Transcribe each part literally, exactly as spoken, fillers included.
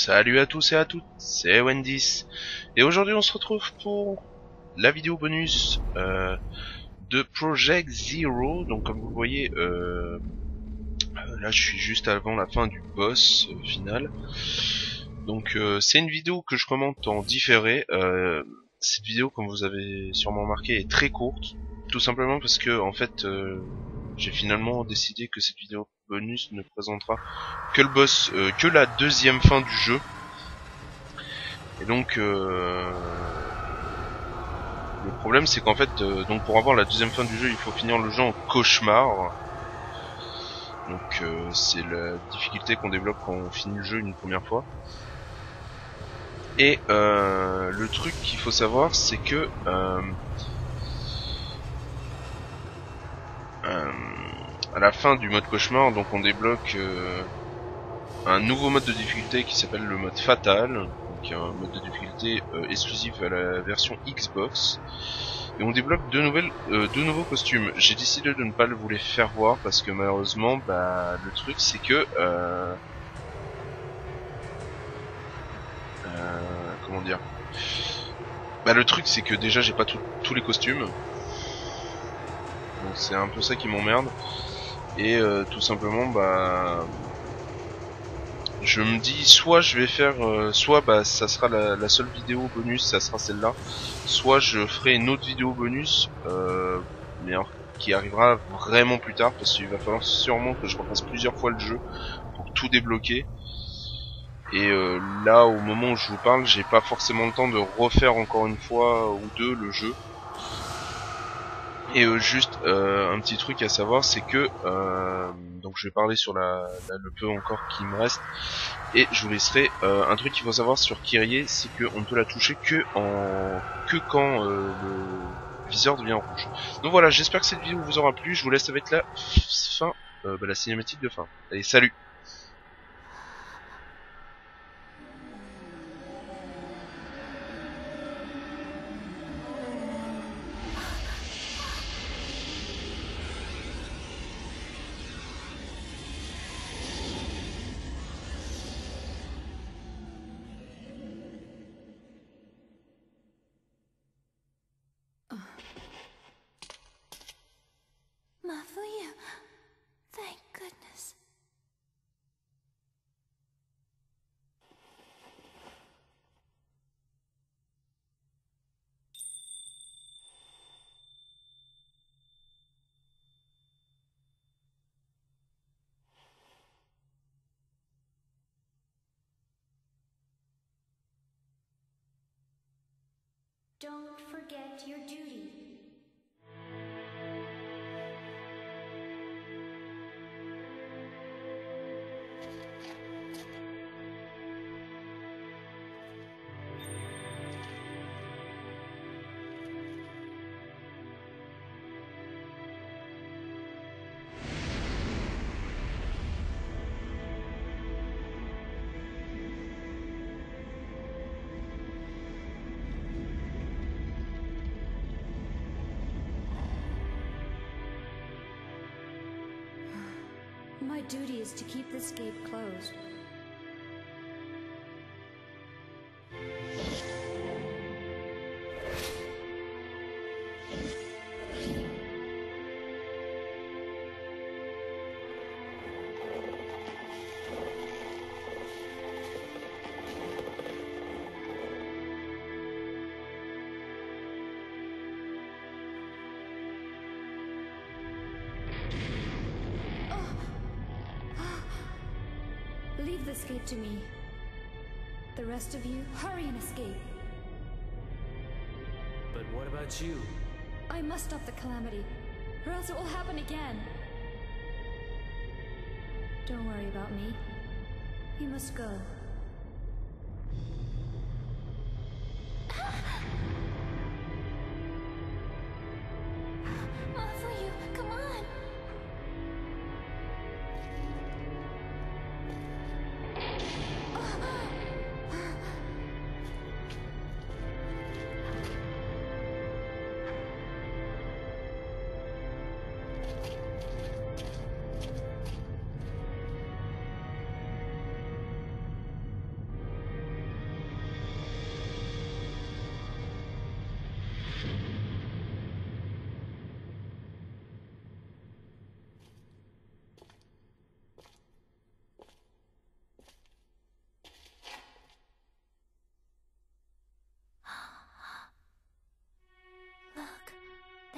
Salut à tous et à toutes, c'est Wendys. Et aujourd'hui on se retrouve pour la vidéo bonus euh, de Project Zero. Donc comme vous le voyez, euh, là je suis juste avant la fin du boss euh, final. Donc euh, c'est une vidéo que je commente en différé. Euh, cette vidéo, comme vous avez sûrement remarqué, est très courte. Tout simplement parce que en fait euh, j'ai finalement décidé que cette vidéo bonus ne présentera que le boss, euh, que la deuxième fin du jeu. Et donc euh, le problème c'est qu'en fait euh, donc pour avoir la deuxième fin du jeu il faut finir le jeu en cauchemar. Donc euh, c'est la difficulté qu'on débloque quand on finit le jeu une première fois. Et euh, le truc qu'il faut savoir c'est que euh, euh, à la fin du mode cauchemar donc on débloque euh, un nouveau mode de difficulté qui s'appelle le mode fatal, donc un mode de difficulté euh, exclusif à la version Xbox. Et on débloque deux nouvelles, euh, deux nouveaux costumes. J'ai décidé de ne pas vous les faire voir parce que malheureusement, bah, le truc c'est que, euh, euh, comment dire, bah le truc c'est que déjà j'ai pas tout, tous les costumes, donc c'est un peu ça qui m'emmerde. Et euh, tout simplement, bah, je me dis soit je vais faire, euh, soit bah ça sera la, la seule vidéo bonus, ça sera celle-là, soit je ferai une autre vidéo bonus, euh, mais alors, qui arrivera vraiment plus tard parce qu'il va falloir sûrement que je refasse plusieurs fois le jeu pour tout débloquer. Et euh, là au moment où je vous parle j'ai pas forcément le temps de refaire encore une fois ou deux le jeu. Et euh, juste euh, un petit truc à savoir c'est que euh, donc je vais parler sur la, la, le peu encore qui me reste. Et je vous laisserai euh, un truc qu'il faut savoir sur Kyrie, c'est qu'on ne peut la toucher que en que quand euh, le viseur devient rouge. Donc voilà, j'espère que cette vidéo vous aura plu. Je vous laisse avec la fin, euh, bah, la cinématique de fin. Allez, salut. Mafuyu, thank goodness. Don't forget your duty. My duty is to keep this gate closed. Leave this gate to me. The rest of you, hurry and escape. But what about you? I must stop the calamity, or else it will happen again. Don't worry about me. You must go. Mafuyu, come on!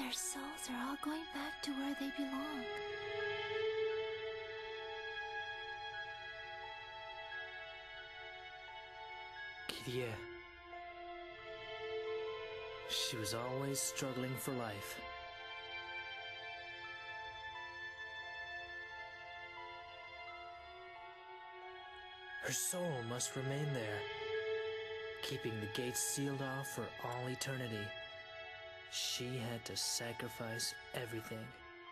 Their souls are all going back to where they belong. Kiria. She was always struggling for life. Her soul must remain there, keeping the gates sealed off for all eternity. She had to sacrifice everything.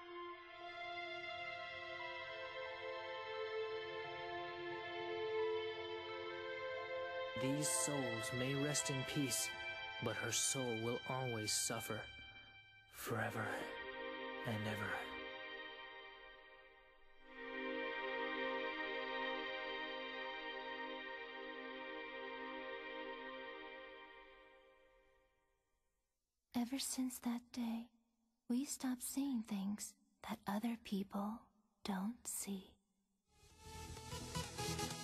These souls may rest in peace, but her soul will always suffer, forever and ever. Ever since that day, we stopped seeing things that other people don't see.